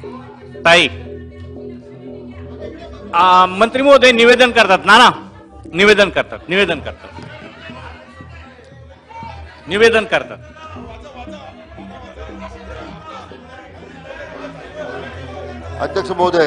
ताई मंत्री महोदय निवेदन करतात ना निवेदन करतात अध्यक्ष महोदय,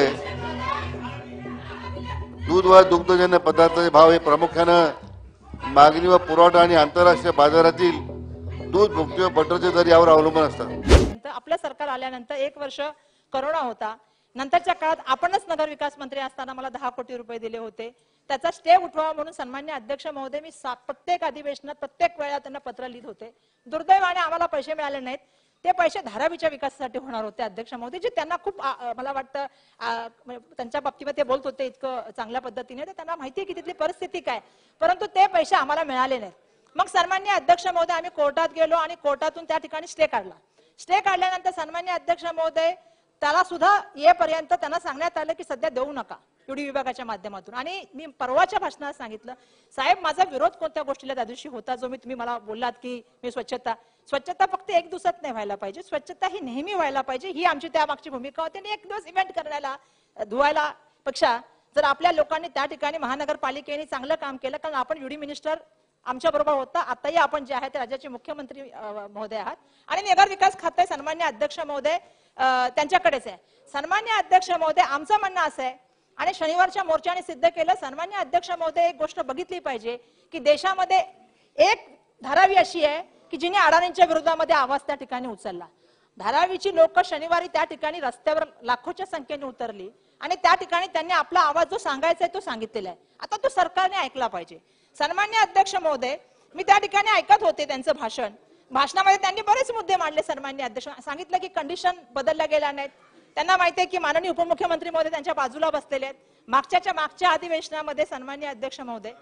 दूध व दुग्धजन्य पदार्थाचे भाव हे प्रामुख्यानं मागणी व पुरवठा आणि आंतरराष्ट्रीय बाजारातील दूध भुकटी व बटरचे दर यावर अवलंबून असतात. आपलं सरकार आल्यानंतर 1 वर्ष कोरोना होता, नंतरच्या काळात आपणच नगर विकास मंत्री असताना मला 10 कोटी रुपये दिले होते. त्याचा स्टे उठवावा म्हणून सन्माननीय अध्यक्ष महोदय मी प्रत्येक अधिवेशनात प्रत्येक वेळा त्यांना पत्र लिहित होते. दुर्दैवाने आम्हाला पैसे मिळाले नाहीत. ते पैसे धारावीच्या विकासासाठी होणार होते अध्यक्ष महोदय, जे त्यांना खूप मला वाटतं त्यांच्या बाबतीमध्ये ते बोलत होते इतकं चांगल्या पद्धतीने, तर त्यांना माहिती आहे की तिथली परिस्थिती काय, परंतु ते पैसे आम्हाला मिळाले नाहीत. मग सन्माननीय अध्यक्ष महोदय आम्ही कोर्टात गेलो आणि कोर्टातून त्या ठिकाणी स्टे काढला. स्टे काढल्यानंतर सन्माननीय अध्यक्ष महोदय त्याला सुद्धा येपर्यंत त्यांना सांगण्यात आलं की सध्या देऊ नका युडी विभागाच्या माध्यमातून. आणि मी परवाच्या भाषणात सांगितलं, साहेब माझा विरोध कोणत्या गोष्टीला त्या दिवशी होता, जो तुम्ही मला बोललात की मी स्वच्छता फक्त 1 दिवसात नाही व्हायला पाहिजे, स्वच्छता ही नेहमी व्हायला पाहिजे, ही आमची त्या मागची भूमिका होती. आणि 1 दिवस इव्हेंट करण्याला धुवायला पेक्षा जर आपल्या लोकांनी त्या ठिकाणी महानगरपालिकेने चांगलं काम केलं, कारण आपण युडी मिनिस्टर आमच्या बरोबर होता, आताही आपण जे आहे ते राज्याचे मुख्यमंत्री महोदय आहात आणि नगर विकास खाते सन्माननीय अध्यक्ष महोदय त्यांच्याकडेच आहे. सन्माननीय अध्यक्ष महोदय आमचं म्हणणं असं आहे आणि शनिवारच्या मोर्चाने सिद्ध केलं, सन्माननीय अध्यक्ष महोदय एक गोष्ट बघितली पाहिजे की देशामध्ये एक धारावी अशी आहे की जिने अडाणींच्या विरोधामध्ये आवाज त्या ठिकाणी उचलला. धारावीची लोक शनिवारी त्या ठिकाणी रस्त्यावर लाखोच्या संख्येने उतरली आणि त्या ठिकाणी त्यांनी आपला आवाज जो सांगायचा आहे तो सांगितलेला आहे. आता तो सरकारने ऐकला पाहिजे. सन्माननीय अध्यक्ष महोदय मी त्या ठिकाणी ऐकत होते त्यांचं भाषणामध्ये त्यांनी बरेच मुद्दे मांडले. सन्माननीय अध्यक्ष सांगितलं की कंडिशन बदलल्या गेल्या नाहीत. त्यांना माहिती आहे की माननीय उपमुख्यमंत्री महोदय त्यांच्या बाजूला बसलेले आहेत. मागच्या अधिवेशनामध्ये सन्माननीय अध्यक्ष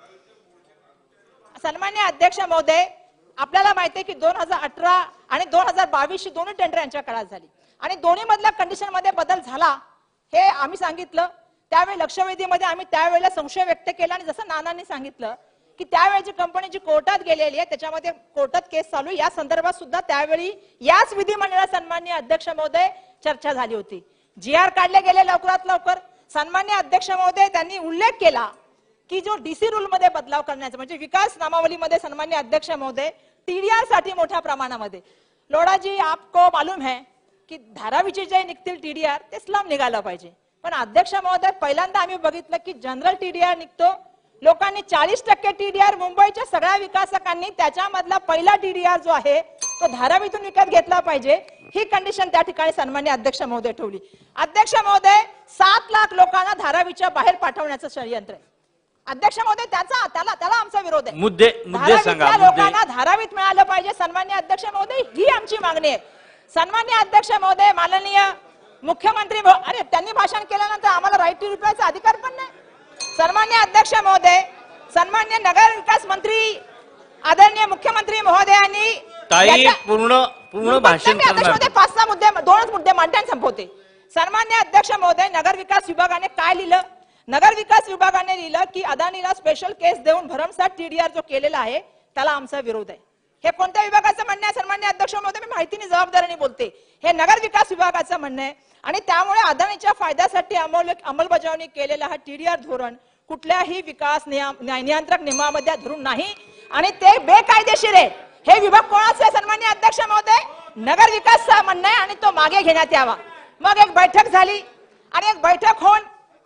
महोदय आपल्याला माहिती आहे की 2018 आणि 2022 दोन्ही टेंडर यांच्या काळात झाली आणि दोन्ही मधल्या कंडिशन मध्ये बदल झाला हे आम्ही सांगितलं. त्यावेळी लक्षवेधीमध्ये आम्ही त्यावेळेला संशय व्यक्त केला आणि जसं नानांनी सांगितलं की त्यावेळची कंपनी जी कोर्टात गेलेली आहे त्याच्यामध्ये कोर्टात केस चालू, या संदर्भात सुद्धा त्यावेळी याच विधिमंडळात सन्माननीय अध्यक्ष महोदय चर्चा झाली होती. GR काढले गेले लवकरात लवकर. सन्माननीय अध्यक्ष महोदय त्यांनी उल्लेख केला की जो DC रूल मध्ये बदलाव करण्याचा म्हणजे विकास नामावलीमध्ये सन्माननीय अध्यक्ष महोदय TDR साठी मोठ्या प्रमाणामध्ये लोडाजी आपको मालूम है की धारावीचे जे निघतील TDR ते स्लम निघाला पाहिजे. पण अध्यक्ष महोदय पहिल्यांदा आम्ही बघितलं की जनरल TDR निघतो. लोकांनी 40% TDR मुंबईच्या सगळ्या विकासकांनी त्याच्यामधला पहिला TDR जो आहे तो धारावीतून विकत घेतला पाहिजे, ही कंडिशन त्या ठिकाणी सन्माननीय अध्यक्ष महोदय ठेवली. अध्यक्ष महोदय 7 लाख लोकांना धारावीच्या बाहेर पाठवण्याचं षडयंत्र आहे. अध्यक्ष महोदय त्याला आमचा विरोध आहे. मुद्दे सांगा. लोकांना धारावीत मिळालं पाहिजे सन्माननीय अध्यक्ष महोदय, ही आमची मागणी आहे. सन्माननीय अध्यक्ष महोदय माननीय मुख्यमंत्री अरे त्यांनी भाषण केल्यानंतर आम्हाला राईट टू रिप्लायचा अधिकार पण नाही. सन्माननीय अध्यक्ष महोदय, सन्माननीय नगर विकास मंत्री आदरणीय मुख्यमंत्री महोदयांनी पूर्ण भाषण करणार 5-6 मुद्दे 2 मुद्दे मांडून संपवते. सन्माननीय अध्यक्ष महोदय नगर विकास विभागाने काय लिहिलं? नगर विकास विभागाने लिहिलं की अदानीला स्पेशल केस देऊन भरमसाठ TDR जो केलेला आहे त्याला आमचा विरोध आहे. हे कोणत्या विभागाचं म्हणणं आहे सन्माननीय अध्यक्ष महोदय? मी माहितीने जबाबदारीने बोलते. हे नगर विकास विभागाचं म्हणणं आहे आणि त्यामुळे अदानीच्या फायद्यासाठी अंमलबजावणी केलेला हा TDR धोरण कुठल्याही विकास नियंत्रक नियमामध्ये धरून नाही आणि ते बेकायदेशीर आहे. हे विभाग कोणाचं आहे सन्माननीय अध्यक्ष महोदय? नगर विकासचा म्हणणं आहे आणि तो मागे घेण्यात यावा. मग एक बैठक झाली आणि एक बैठक होऊन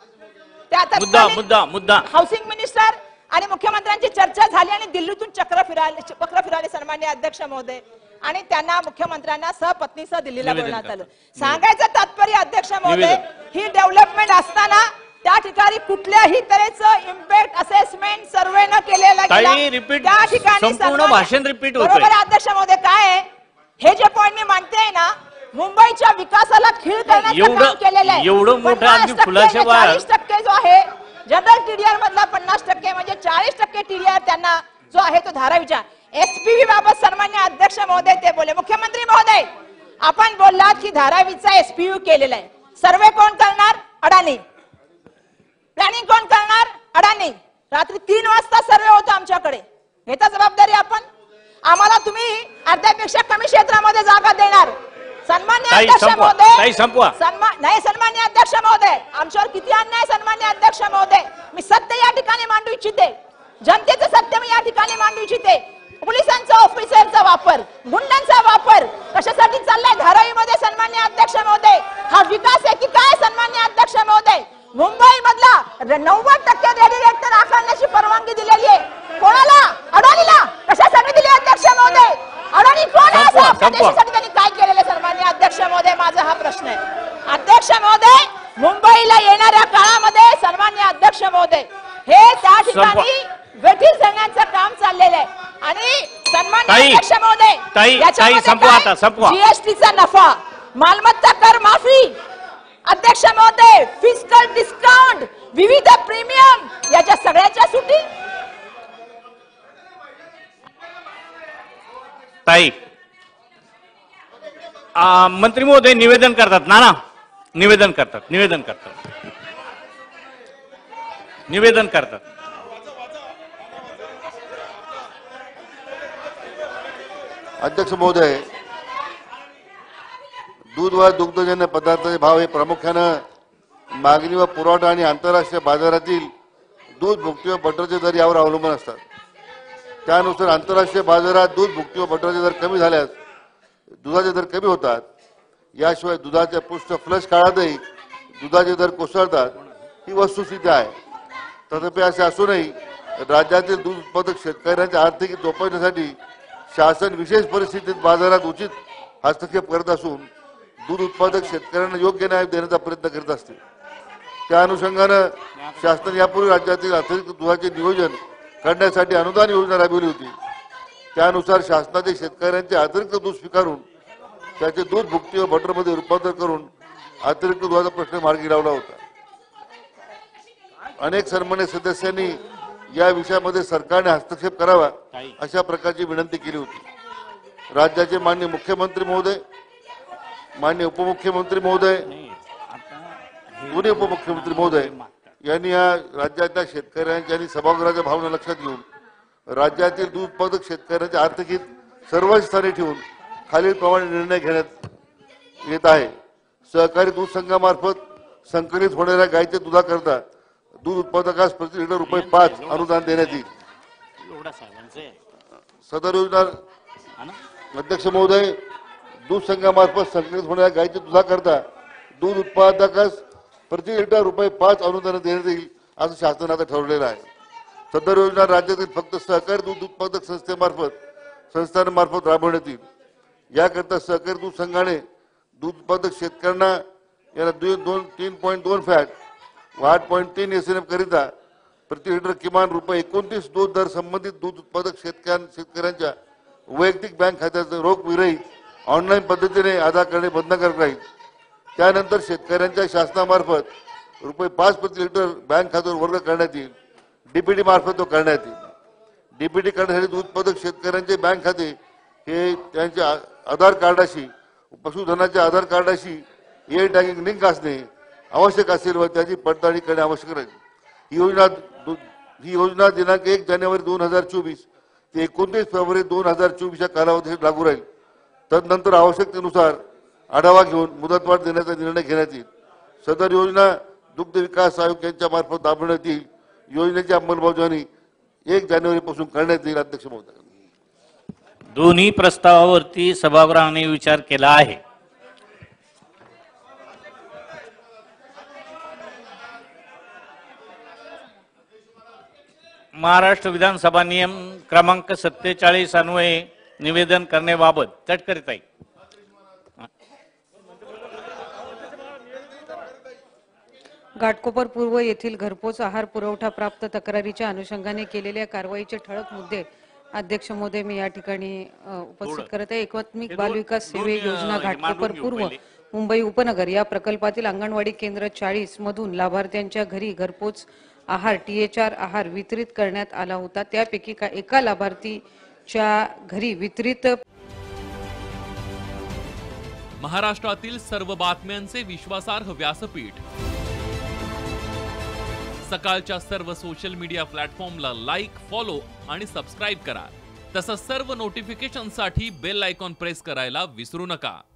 मुद्दा हाऊसिंग मिनिस्टर आणि मुख्यमंत्र्यांची चर्चा झाली आणि दिल्लीतून चक्र फिराले सन्माननीय अध्यक्ष महोदय आणि त्यांना मुख्यमंत्र्यांना सहपत्नीसह दिल्लीला बोलवण्यात आलं. सांगायचं तात्पर्य अध्यक्ष महोदय, ही डेव्हलपमेंट असताना त्या ठिकाणी कुठल्याही तऱ्हेचं इम्पॅक्ट असेसमेंट सर्वे न केलेला त्या ठिकाणी भाषण रिपीट होतं. बरोबर अध्यक्ष महोदय, काय आहे हे जे पॉइंट मी मांडते ना, मुंबईच्या विकासाला खीळ करण्याचं काम केलेलं आहे. एवढं मोठं अगदी फुलाच्या 40% जो आहे जनरल TDR मधला 50% म्हणजे 40% TDR त्यांना जो आहे तो धारावीच्या SPV बाबत सन्माननीय अध्यक्ष महोदय ते बोले. मुख्यमंत्री महोदय आपण बोललात की धारावीचा SPV केलेला आहे. सर्वे कोण करणार? अडाणी. प्लॅनिंग कोण करणार? अडाणी. रात्री 3 वाजता सर्वे होतो आमच्याकडे. घेता जबाबदारी आपण? आम्हाला तुम्ही अर्ध्यापेक्षा कमी क्षेत्रामध्ये जागा देणार सन्मान्य ताई अध्यक्ष संपवा, महोदय, ताई संपवा. नाही सन्मान्य अध्यक्ष महोदय, आमच्यावर किती अन्याय सन्मान्य अध्यक्ष महोदय. मी सत्य या ठिकाणी मांडू इच्छिते, जनतेचं सत्य मी या ठिकाणी मांडू इच्छिते. पोलिसांचा ऑफिसरचा वापर, गुंडांचा वापर कशासाठी चाललाय धारावीमध्ये सन्मान्य अध्यक्ष महोदय? हा विकास आहे की काय सन्मान्य अध्यक्ष महोदय? मुंबई मधला 90% रेडिएटर आकारण्याची परवानगी दिलेली आहे. कोणाला? अडाणीला. कशासाठी दिली अध्यक्ष महोदय? अडाणी कोण आहे? असं आपल्या देशासाठी त्यांनी काय केलेलं सन्मान्य अध्यक्ष महोदय? माझा हा प्रश्न आहे. अध्यक्ष महोदय, मुंबईला येणाऱ्या काळामध्ये सन्मान्य अध्यक्ष महोदय हे त्या ठिकाणी वेठीस धरण्याचं काम चाललेलं आहे. आणि सन्मान्य अध्यक्ष महोदय, याच्यामध्ये जीएसटीचा नफा, मालमत्ता कर माफी, अध्यक्ष महोदय फिस्कल डिस्काउंट, विविध प्रीमियम, याच्या सगळ्याच्या सुटी. ताई मंत्री महोदय निवेदन करतात ना निवेदन करतात. अध्यक्ष महोदय, दूध व दुग्धजन्य पदार्थाचे भाव हे प्रामुख्यानं मागणी व पुरवठा आणि आंतरराष्ट्रीय बाजारातील दूध भुकटी व बटरचे दर यावर अवलंबून असतात. त्यानुसार आंतरराष्ट्रीय बाजारात दूध भुकटी व बटरचे दर कमी झाल्यास दुधाचे दर कमी होतात. याशिवाय दुधाच्या पृष्ठ फ्लश काळातही दुधाचे दर कोसळतात, ही वस्तुस्थिती आहे. तथापि असे असूनही राज्यातील दूध उत्पादक शेतकऱ्यांच्या आर्थिक जोपासण्यासाठी शासन विशेष परिस्थितीत बाजारात उचित हस्तक्षेप करत असून दूध उत्पादक शेतकऱ्यांना योग्य न्याय देण्याचा प्रयत्न करीत असते. त्या अनुषंगानं शासन यापूर्वी राज्यातील अतिरिक्त दुधाचे नियोजन करण्यासाठी अनुदान योजना राबवली होती. त्यानुसार शासनाचे शेतकऱ्यांचे अतिरिक्त दूध स्वीकारून त्याचे दूध भुकटी व बटरमध्ये रूपांतर करून अतिरिक्त दुधाचा प्रश्न मार्गी लावला होता. अनेक सन्मान्य सदस्यांनी या विषयामध्ये सरकारने हस्तक्षेप करावा अशा प्रकारची विनंती केली होती. राज्याचे माननीय मुख्यमंत्री महोदय, माननीय उपमुख्यमंत्री महोदय, दोन्ही उपमुख्यमंत्री महोदय यांनी या राज्याच्या शेतकऱ्यांच्या आणि सभागृहाच्या भावना लक्षात घेऊन राज्यातील दूध उत्पादक शेतकऱ्यांच्या आर्थिक हित सर्वात स्थानी ठेवून खालीलप्रमाणे निर्णय घेण्यात येत आहे. सहकारी दूध संघामार्फत संकलित होणाऱ्या गायीच्या दुधाकरता दूध उत्पादकास प्रति लिटर ₹5 अनुदान देण्यात येईल. सदर योजना अध्यक्ष महोदय, दूध संघामार्फत संकलित होणाऱ्या गायीच्या दुधाकरता दूध उत्पादकास प्रति लिटर ₹5 अनुदान देण्यात येईल असं शासनानं आता ठरवलेलं आहे. सदर योजना राज्यातील फक्त सहकारी दूध उत्पादक संस्थांमार्फत राबवण्यात येईल. याकरता सहकारी दूध संघाने दूध उत्पादक शेतकऱ्यांना यांना 3.2 फॅट व 8.3 SNF करिता प्रति लिटर किमान ₹29 दूध दर संबंधित दूध उत्पादक शेतकऱ्यांच्या वैयक्तिक बँक खात्याचं रोख विरहित ऑनलाईन पद्धतीने अदा करणे बंधनकारक राहील. त्यानंतर शेतकऱ्यांच्या शासनामार्फत ₹5 प्रति लिटर बँक खात्यावर वर्ग करण्यात येईल. डीपीटी मार्फत तो करण्यात येईल. डीपीटी करण्यासाठी दूध उत्पादक शेतकऱ्यांचे बँक खाते हे त्यांच्या आधार कार्डाशी, पशुधनाच्या आधार कार्डाशी एअर टॅगिंग लिंक असणे आवश्यक असेल व त्याची पडताळणी करणे आवश्यक राहील. ही योजना दिनांक 1 जानेवारी 2024 ते 29 फेब्रुवारी 2024 या कालावधीत लागू राहील. तदनंतर आवश्यकतेनुसार आढावा घेऊन मुदतवाढ देण्याचा निर्णय घेण्यात येईल. सदर योजना दुग्ध विकास आयोग यांच्या मार्फत राबवण्यात येईल. योजनेची अंमलबजावणी 1 जानेवारीपासून करण्यात येईल. अध्यक्ष महोदय, दोन्ही प्रस्तावावरती सभागृहाने विचार केला आहे. महाराष्ट्र विधानसभा नियम क्रमांक 47 अन्वये निवेदन करण्याबाबत तटकरीत आहे. घाटकोपर पूर्व येथील घरपोच आहार पुरवठा प्राप्त तक्रारीच्या अनुषंगाने केलेल्या कारवाईचे ठळक मुद्दे अध्यक्ष महोदय मी या ठिकाणी उपस्थित करत आहे. एकात्मिक बालविकास सेवे योजना घाटकोपर पूर्व मुंबई उपनगर या प्रकल्पातील अंगणवाडी केंद्र 40 मधून लाभार्थ्यांच्या घरी घरपोच आहार THR आहार वितरित करण्यात आला होता. त्यापैकी एका लाभार्थीच्या घरी वितरित. महाराष्ट्रातील सर्व बातम्यांचे विश्वासार्ह व्यासपीठ सकाळच्या सर्व सोशल मीडिया प्लॅटफॉर्मला लाईक, फॉलो आणि सबस्क्राईब करा. तसंच सर्व नोटिफिकेशनसाठी बेल आयकॉन प्रेस करायला विसरू नका.